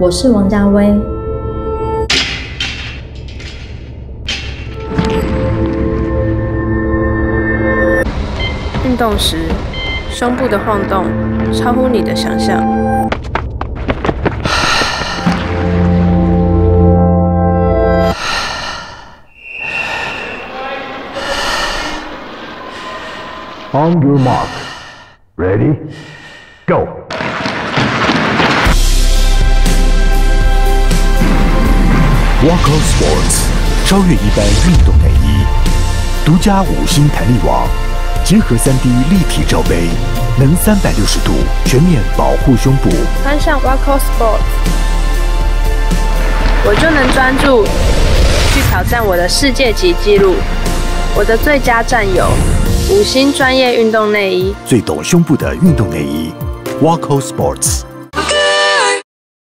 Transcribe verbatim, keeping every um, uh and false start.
我是王家威。 运动时，胸部的晃动超乎你的想象。 On your mark, ready, go. Waco Sports 超越一般运动内衣，独家五星弹力网，结合 三 D 立体罩杯，能三百六十度全面保护胸部。 穿上 Waco Sports， 我就能专注去挑战我的世界级纪录。我的最佳战友，五星专业运动内衣， 最懂胸部的运动内衣 ，Waco Sports。